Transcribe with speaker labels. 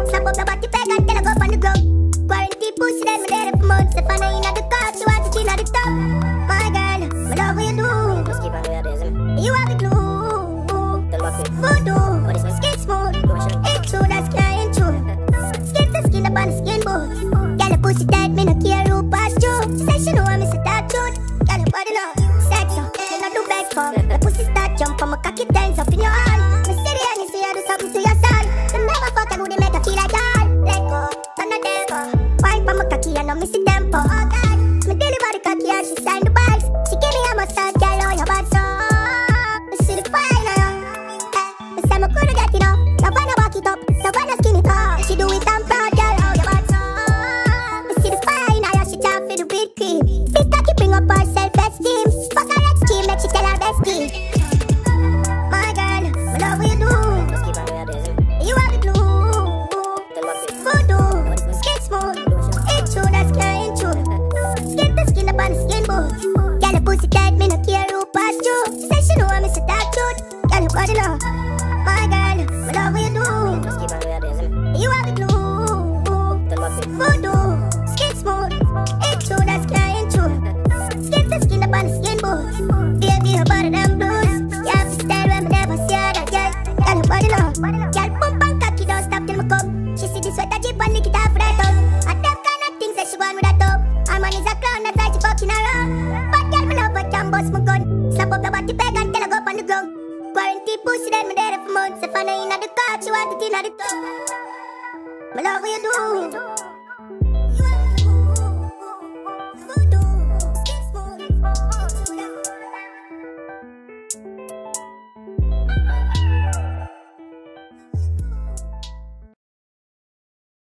Speaker 1: Slap up your body peg and tell her go on the ground. Quarantine pussy then me there for months. If I know you not the cock, she want to chin at the top. My girl, me love what you do.
Speaker 2: Just keep on doing this, isn't it?
Speaker 1: You have the glue.
Speaker 2: Tell me
Speaker 1: Voodoo,
Speaker 2: what is it?
Speaker 1: skin smooth. It's true, that's flying true. Skin to skin up on the skin boots. Girl, the pussy tight, me no care who pass through. She say she know I'm Mr. Dark Truth. Girl, your body know, sex up, me not do best for. The pussy start jump, I'ma cock it dance up in your hand. Me steady and you see I do something to your son. You never fuck a good, they make her feel like that. Let go, turn the tempo. Wipe on my cocky, I know me see tempo. Oh God, me deliver the cocky and she sign the bags. She give me a massage, girl, on your bad so. Me see the fire now. Me say me coulda get it up. No wanna walk it up, no wanna skin it up. She do it and proud, girl, how your bad so. Me see the fire now, she tap for the whipped cream. Big cocky bring up her self-esteem. Fuck her extreme, make she tell her bestie. My girl, me love what you do.
Speaker 2: Just keep on doing this, isn't it?
Speaker 1: You have the glue.
Speaker 2: Tell me
Speaker 1: Voodoo, skin smooth. It's true, that's flying true. Skin to skin up on the skin boots. Girl, the pussy tight, me no care who pass through. She say she know I'm Mr. Dark Truth. Girl, your body know. My girl, me love what you do.
Speaker 2: just keep on doing this, isn't it?
Speaker 1: You have the glue.
Speaker 2: Tell me
Speaker 1: Voodoo, skin smooth. It's true, that's flying true. Skin to skin up on the skin boots. Baby, her body them blues. You have to style when me never see her that girl. Girl, your body know. Girl, pump and cocky, don't stop till me come. She see the sweat that jeep and lick it off with her tongue. And them kind of things that she want with her tongue. Her man is a clown, that's why she fucking around. But girl, me love her, can bust my gun. Slap up your body peg and tell her go up on the ground. Quarantine pussy, then me there for months. If I know you not the cock, she want it in the tongue. Me love what you do.